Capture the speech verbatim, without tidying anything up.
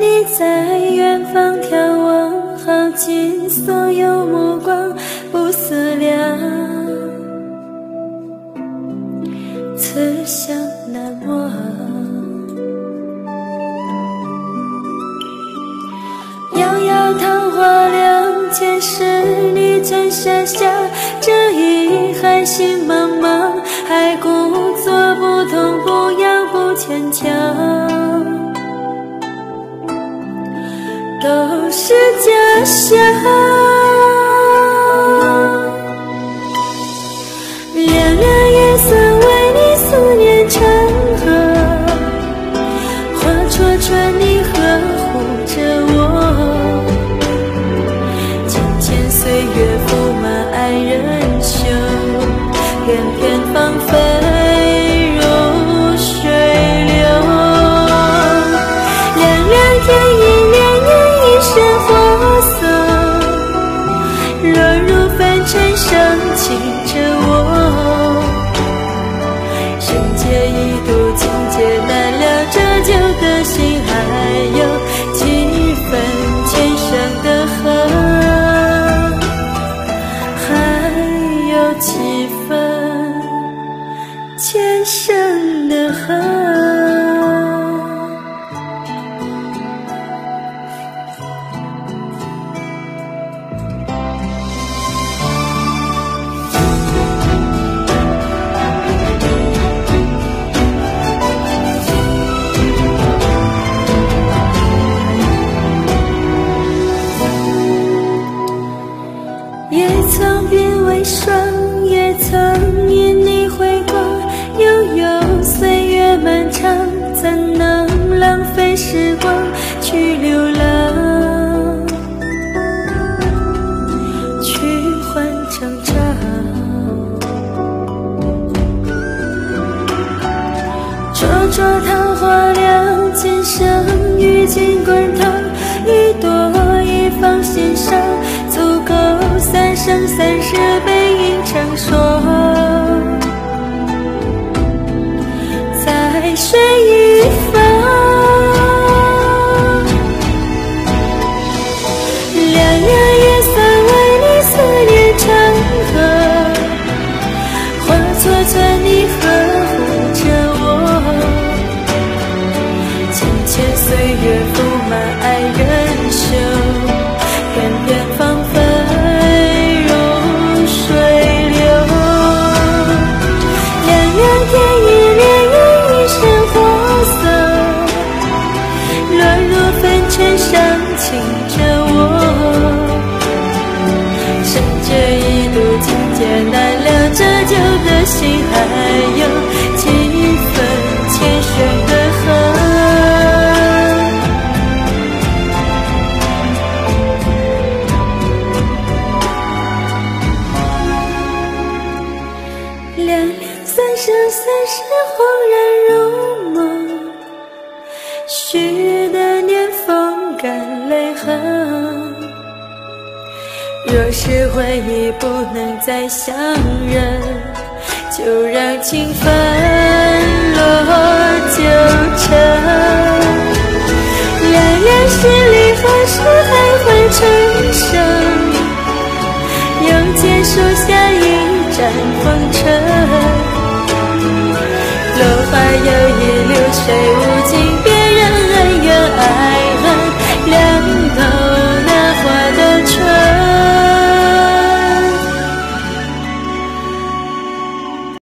你在远方眺望，耗尽所有目光，不思量，此生难忘。遥遥桃花凉，前世你曾傻笑，这一海心茫茫，还故作不痛不痒不牵强，都是假象。凉凉夜色为你思念成河，化作春泥呵护着我，渐渐岁月覆满爱人袖，片片芳菲如水流。凉凉天意潋滟一身火色，落入凡尘伤情着我，生劫一度情劫难了，这旧的心还有几分前生的恨，还有几分前生的恨。也曾鬓微霜，也曾因你回光，悠悠岁月漫长，怎能浪费时光去流浪，去换成长。灼灼桃花凉，今生与君滚烫，一朵一放心上，足够三生三世背影成双。在水一方，凉凉夜色为你思念成河，化作春泥呵护着我，渐渐岁月覆满爱人袖，片片芳菲如水流。凉凉天意潋滟一身火色，落入凡尘伤情着我，生劫一度情劫难了，这旧的心还有几分前生的恨。凉凉三生三世恍然如梦，许的年风干泪痕。若是回忆不能再相认，就让情分落九尘。凉凉十里何时还会重生，又见树下一盏风尘。楼花摇曳，流水无尽。